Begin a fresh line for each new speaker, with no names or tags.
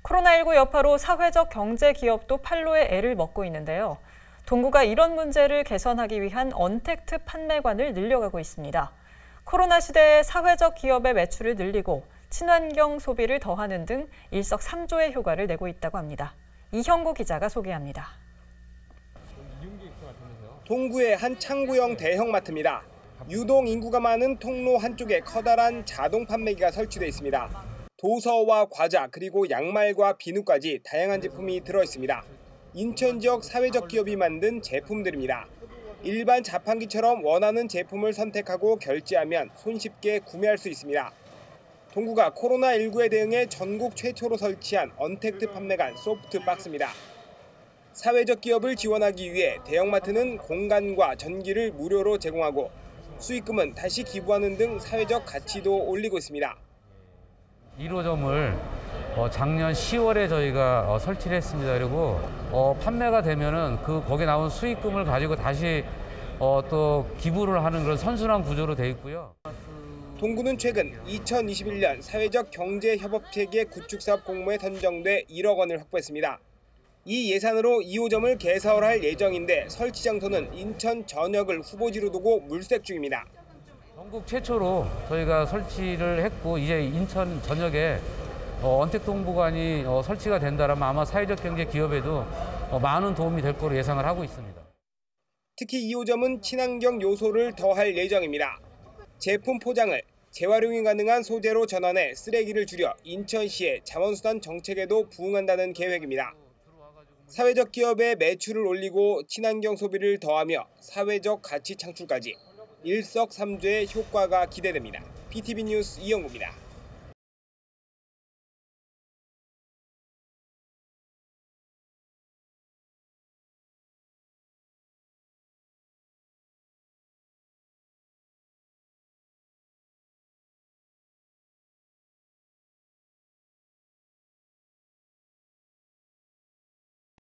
코로나19 여파로 사회적 경제 기업도 팔로의 애를 먹고 있는데요. 동구가 이런 문제를 개선하기 위한 언택트 판매관을 늘려가고 있습니다. 코로나 시대에 사회적 기업의 매출을 늘리고 친환경 소비를 더하는 등 일석삼조의 효과를 내고 있다고 합니다. 이형구 기자가 소개합니다.
동구의 한 창구형 대형마트입니다. 유동 인구가 많은 통로 한쪽에 커다란 자동 판매기가 설치되어 있습니다. 도서와 과자 그리고 양말과 비누까지 다양한 제품이 들어있습니다. 인천 지역 사회적 기업이 만든 제품들입니다. 일반 자판기처럼 원하는 제품을 선택하고 결제하면 손쉽게 구매할 수 있습니다. 동구가 코로나19에 대응해 전국 최초로 설치한 언택트 판매관 소프트박스입니다. 사회적 기업을 지원하기 위해 대형마트는 공간과 전기를 무료로 제공하고 수익금은 다시 기부하는 등 사회적 가치도 올리고 있습니다.
1호점을 작년 10월에 저희가 설치를 했습니다. 그리고 판매가 되면은 거기에 나온 수익금을 가지고 다시 또 기부를 하는 그런 선순환 구조로 돼 있고요.
동구는 최근 2021년 사회적 경제협업체계 구축사업 공모에 선정돼 1억 원을 확보했습니다. 이 예산으로 2호점을 개설할 예정인데 설치 장소는 인천 전역을 후보지로 두고 물색 중입니다.
전국 최초로 저희가 설치를 했고 이제 인천 전역에 언택트 홍보관이 설치가 된다면 아마 사회적 경제 기업에도 많은 도움이 될 거로 예상을 하고 있습니다.
특히 2호점은 친환경 요소를 더할 예정입니다. 제품 포장을 재활용이 가능한 소재로 전환해 쓰레기를 줄여 인천시의 자원순환 정책에도 부응한다는 계획입니다. 사회적 기업의 매출을 올리고 친환경 소비를 더하며 사회적 가치 창출까지 일석삼조의 효과가 기대됩니다. PTV 뉴스 이형구입니다.